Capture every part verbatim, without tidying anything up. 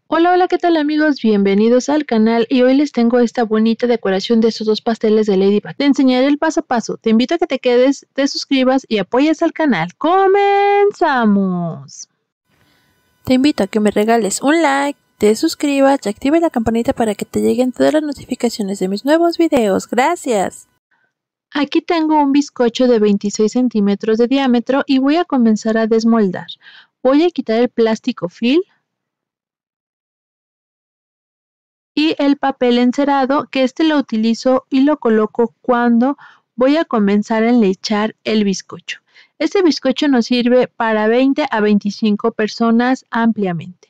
Hola, hola, ¿qué tal amigos? Bienvenidos al canal y hoy les tengo esta bonita decoración de estos dos pasteles de Ladybug. Te enseñaré el paso a paso. Te invito a que te quedes, te suscribas y apoyes al canal. ¡Comenzamos! Te invito a que me regales un like, te suscribas y active la campanita para que te lleguen todas las notificaciones de mis nuevos videos. ¡Gracias! Aquí tengo un bizcocho de veintiséis centímetros de diámetro y voy a comenzar a desmoldar. Voy a quitar el plástico film y el papel encerado, que este lo utilizo y lo coloco cuando voy a comenzar a enlechar el bizcocho. Este bizcocho nos sirve para veinte a veinticinco personas ampliamente.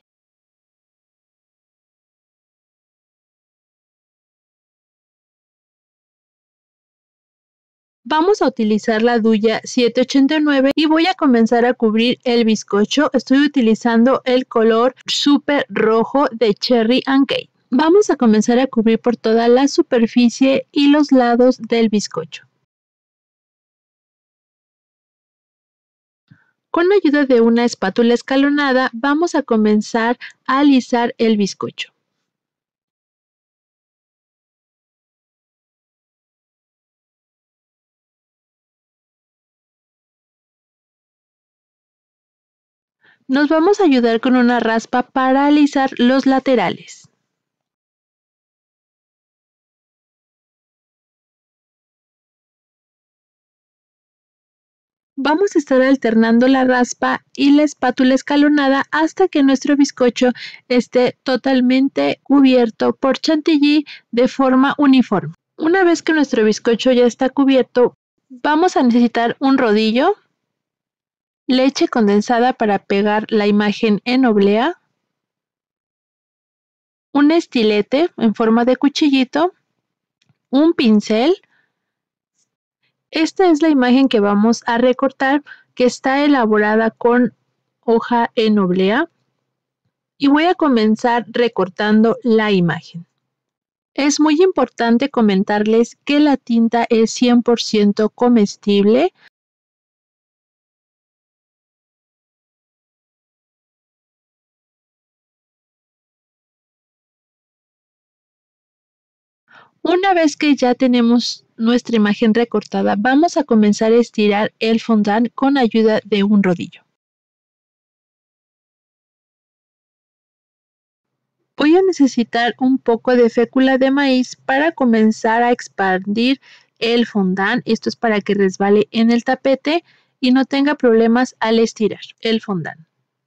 Vamos a utilizar la duya siete ochenta y nueve y voy a comenzar a cubrir el bizcocho. Estoy utilizando el color súper rojo de Cherry and Cake. Vamos a comenzar a cubrir por toda la superficie y los lados del bizcocho. Con ayuda de una espátula escalonada, vamos a comenzar a alisar el bizcocho. Nos vamos a ayudar con una raspa para alisar los laterales. Vamos a estar alternando la raspa y la espátula escalonada hasta que nuestro bizcocho esté totalmente cubierto por chantilly de forma uniforme. Una vez que nuestro bizcocho ya está cubierto, vamos a necesitar un rodillo, leche condensada para pegar la imagen en oblea, un estilete en forma de cuchillito, un pincel. Esta es la imagen que vamos a recortar, que está elaborada con hoja en oblea, y voy a comenzar recortando la imagen. Es muy importante comentarles que la tinta es cien por ciento comestible. Una vez que ya tenemos nuestra imagen recortada, vamos a comenzar a estirar el fondant con ayuda de un rodillo. Voy a necesitar un poco de fécula de maíz para comenzar a expandir el fondant. Esto es para que resbale en el tapete y no tenga problemas al estirar el fondant.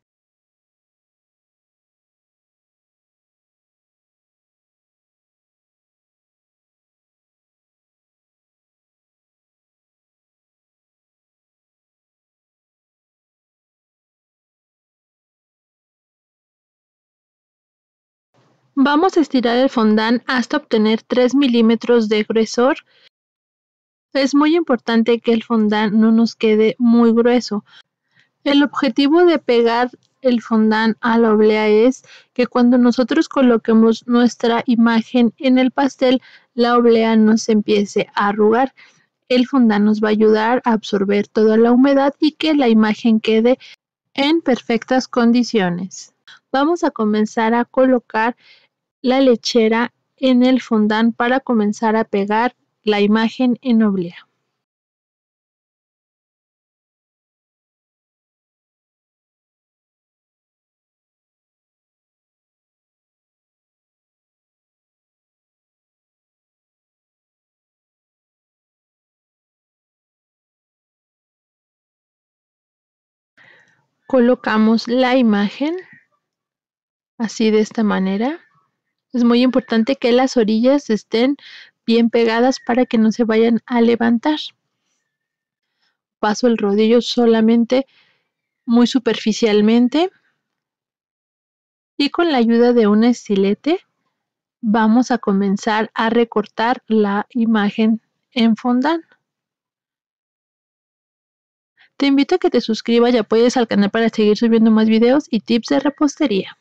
Vamos a estirar el fondant hasta obtener tres milímetros de gruesor. Es muy importante que el fondant no nos quede muy grueso. El objetivo de pegar el fondant a la oblea es que cuando nosotros coloquemos nuestra imagen en el pastel, la oblea no se empiece a arrugar. El fondant nos va a ayudar a absorber toda la humedad y que la imagen quede en perfectas condiciones. Vamos a comenzar a colocar la lechera en el fondant para comenzar a pegar la imagen en oblea. Colocamos la imagen así de esta manera. Es muy importante que las orillas estén bien pegadas para que no se vayan a levantar. Paso el rodillo solamente muy superficialmente y con la ayuda de un estilete vamos a comenzar a recortar la imagen en fondant. Te invito a que te suscribas y apoyes al canal para seguir subiendo más videos y tips de repostería.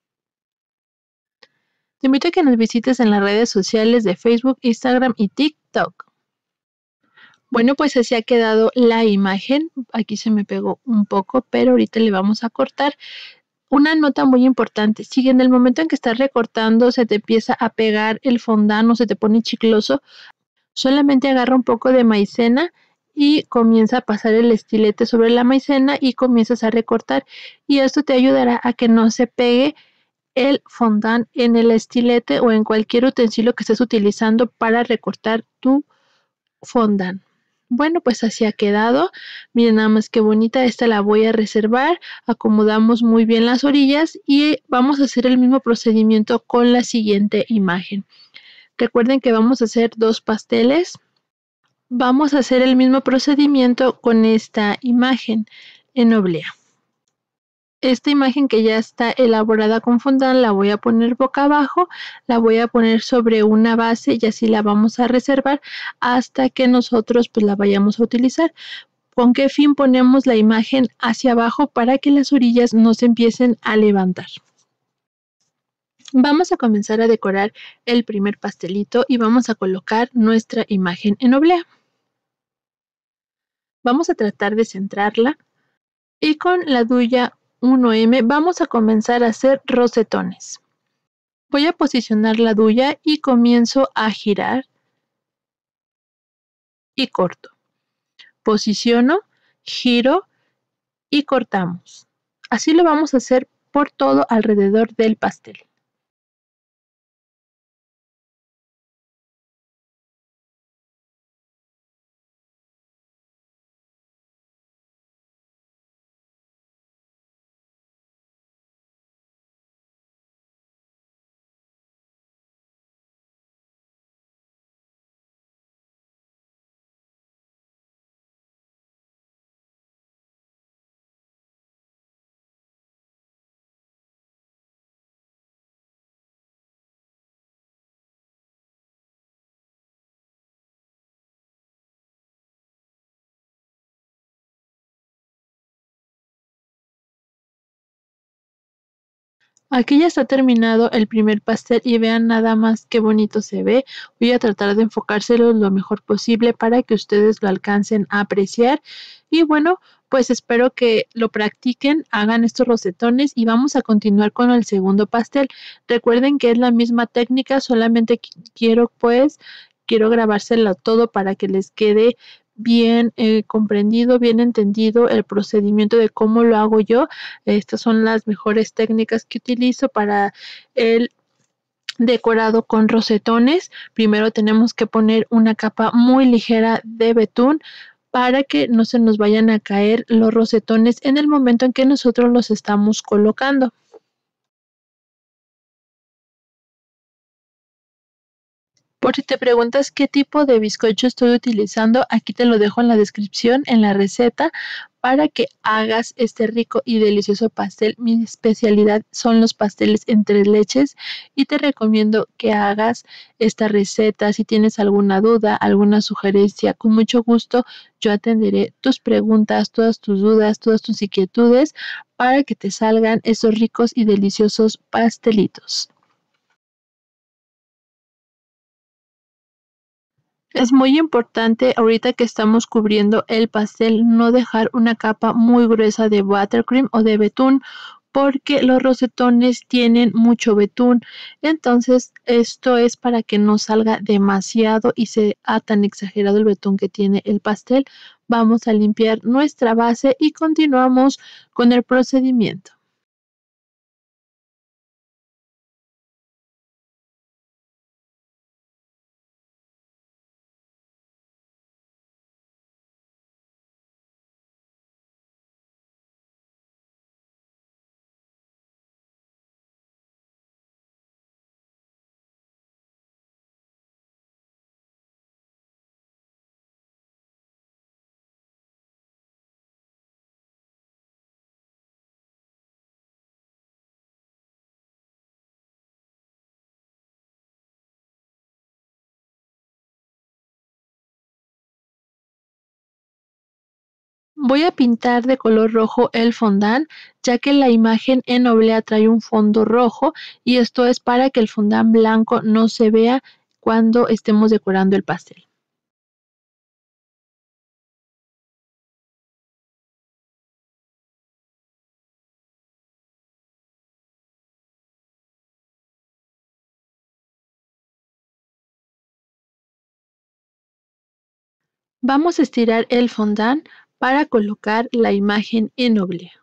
Te invito a que nos visites en las redes sociales de Facebook, Instagram y TikTok. Bueno, pues así ha quedado la imagen. Aquí se me pegó un poco, pero ahorita le vamos a cortar. Una nota muy importante, si en el momento en que estás recortando se te empieza a pegar el fondant o se te pone chicloso, solamente agarra un poco de maicena y comienza a pasar el estilete sobre la maicena y comienzas a recortar. Y esto te ayudará a que no se pegue el fondant en el estilete o en cualquier utensilio que estés utilizando para recortar tu fondant. Bueno, pues así ha quedado. Miren nada más qué bonita. Esta la voy a reservar. Acomodamos muy bien las orillas y vamos a hacer el mismo procedimiento con la siguiente imagen. Recuerden que vamos a hacer dos pasteles. Vamos a hacer el mismo procedimiento con esta imagen en oblea. Esta imagen que ya está elaborada con fondant la voy a poner boca abajo, la voy a poner sobre una base y así la vamos a reservar hasta que nosotros pues la vayamos a utilizar. ¿Con qué fin ponemos la imagen hacia abajo? Para que las orillas no se empiecen a levantar. Vamos a comenzar a decorar el primer pastelito y vamos a colocar nuestra imagen en oblea. Vamos a tratar de centrarla y con la duya uno eme vamos a comenzar a hacer rosetones. Voy a posicionar la duya y comienzo a girar y corto. Posiciono, giro y cortamos. Así lo vamos a hacer por todo alrededor del pastel. Aquí ya está terminado el primer pastel y vean nada más qué bonito se ve. Voy a tratar de enfocárselo lo mejor posible para que ustedes lo alcancen a apreciar. Y bueno, pues espero que lo practiquen, hagan estos rosetones y vamos a continuar con el segundo pastel. Recuerden que es la misma técnica, solamente quiero pues, quiero grabárselo todo para que les quede bien eh, comprendido, bien entendido el procedimiento de cómo lo hago yo. Estas son las mejores técnicas que utilizo para el decorado con rosetones. Primero tenemos que poner una capa muy ligera de betún para que no se nos vayan a caer los rosetones en el momento en que nosotros los estamos colocando. Por si te preguntas qué tipo de bizcocho estoy utilizando, aquí te lo dejo en la descripción, en la receta, para que hagas este rico y delicioso pastel. Mi especialidad son los pasteles en tres leches y te recomiendo que hagas esta receta. Si tienes alguna duda, alguna sugerencia, con mucho gusto yo atenderé tus preguntas, todas tus dudas, todas tus inquietudes para que te salgan esos ricos y deliciosos pastelitos. Es muy importante ahorita que estamos cubriendo el pastel no dejar una capa muy gruesa de buttercream o de betún porque los rosetones tienen mucho betún. Entonces esto es para que no salga demasiado y sea tan exagerado el betún que tiene el pastel. Vamos a limpiar nuestra base y continuamos con el procedimiento. Voy a pintar de color rojo el fondant, ya que la imagen en oblea trae un fondo rojo y esto es para que el fondant blanco no se vea cuando estemos decorando el pastel. Vamos a estirar el fondant para colocar la imagen en oblea.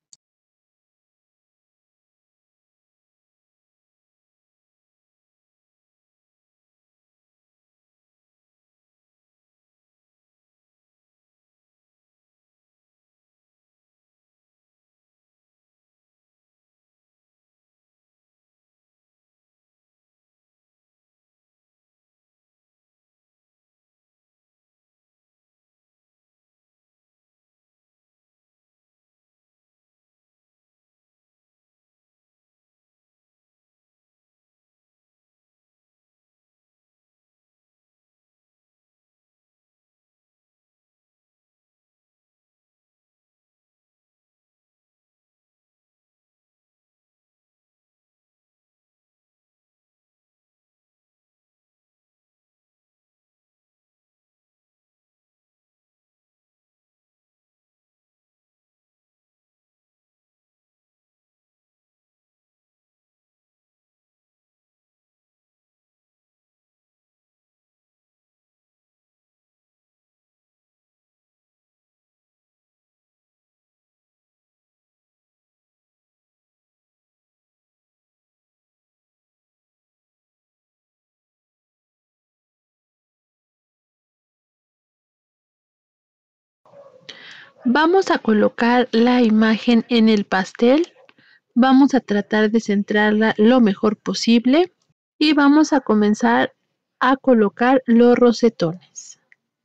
Vamos a colocar la imagen en el pastel. Vamos a tratar de centrarla lo mejor posible y vamos a comenzar a colocar los rosetones.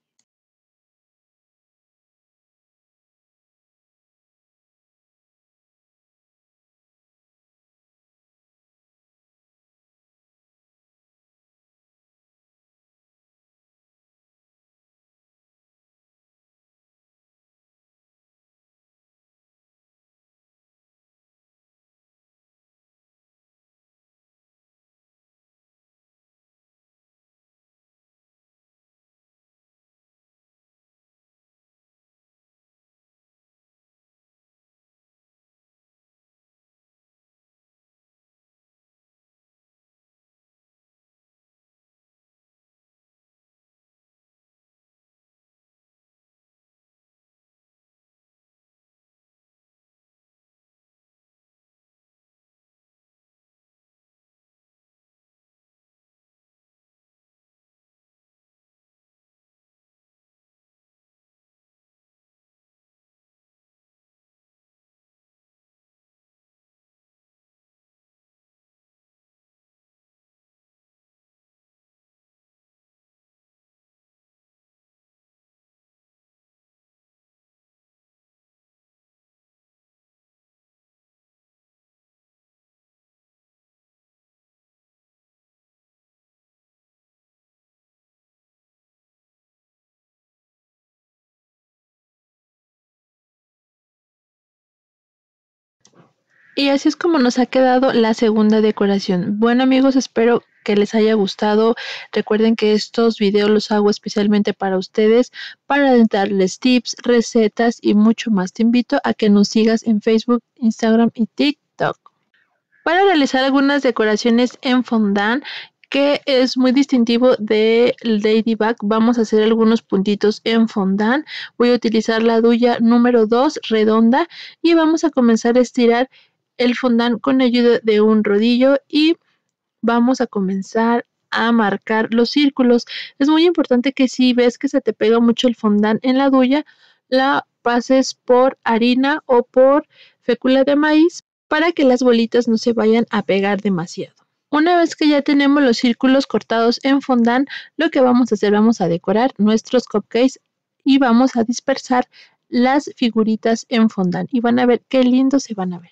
Y así es como nos ha quedado la segunda decoración. Bueno amigos, espero que les haya gustado. Recuerden que estos videos los hago especialmente para ustedes, para darles tips, recetas y mucho más. Te invito a que nos sigas en Facebook, Instagram y TikTok. Para realizar algunas decoraciones en fondant, que es muy distintivo del Ladybug, vamos a hacer algunos puntitos en fondant. Voy a utilizar la duya número dos redonda y vamos a comenzar a estirar el fondant con ayuda de un rodillo y vamos a comenzar a marcar los círculos. Es muy importante que si ves que se te pega mucho el fondant en la duya, la pases por harina o por fécula de maíz para que las bolitas no se vayan a pegar demasiado. Una vez que ya tenemos los círculos cortados en fondant, lo que vamos a hacer, vamos a decorar nuestros cupcakes y vamos a dispersar las figuritas en fondant y van a ver qué lindos se van a ver.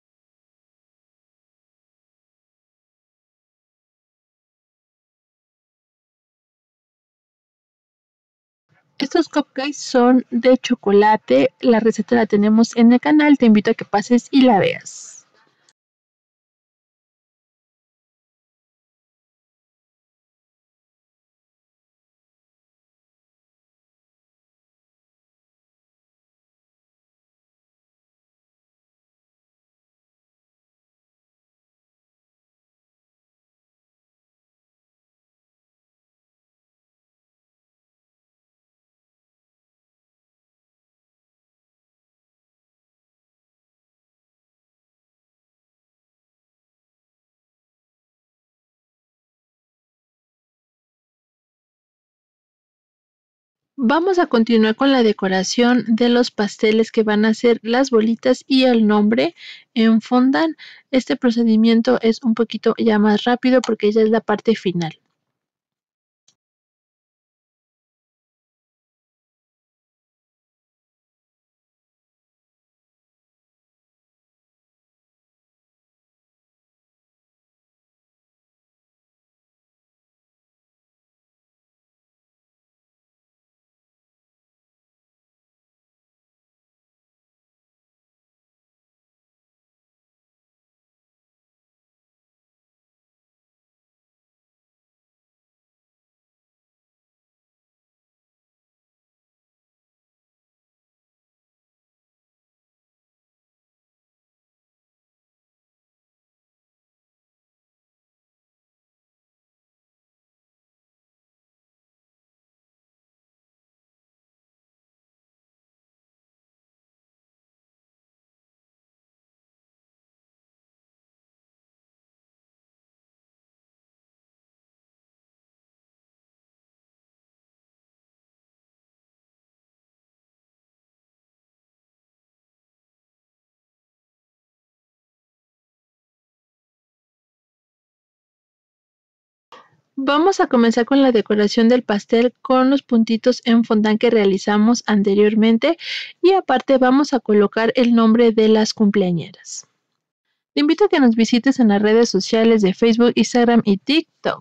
Estos cupcakes son de chocolate. La receta la tenemos en el canal. Te invito a que pases y la veas. Vamos a continuar con la decoración de los pasteles que van a ser las bolitas y el nombre en fondant. Este procedimiento es un poquito ya más rápido porque ya es la parte final. Vamos a comenzar con la decoración del pastel con los puntitos en fondant que realizamos anteriormente y aparte vamos a colocar el nombre de las cumpleañeras. Te invito a que nos visites en las redes sociales de Facebook, Instagram y TikTok.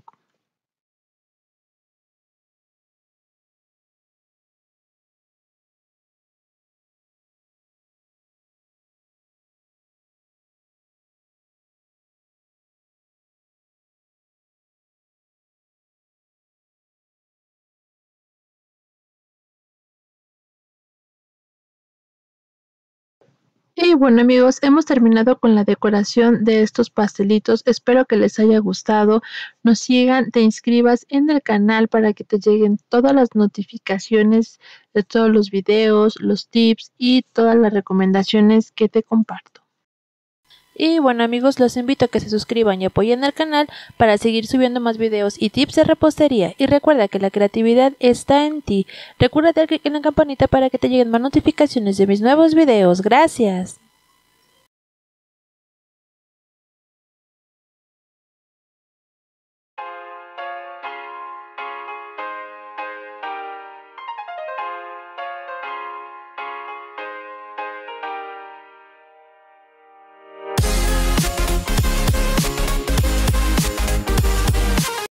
Y bueno amigos, hemos terminado con la decoración de estos pastelitos. Espero que les haya gustado. Nos sigan, te inscribas en el canal para que te lleguen todas las notificaciones de todos los videos, los tips y todas las recomendaciones que te comparto. Y bueno amigos, los invito a que se suscriban y apoyen el canal para seguir subiendo más videos y tips de repostería. Y recuerda que la creatividad está en ti. Recuerda dar clic en la campanita para que te lleguen más notificaciones de mis nuevos videos. Gracias.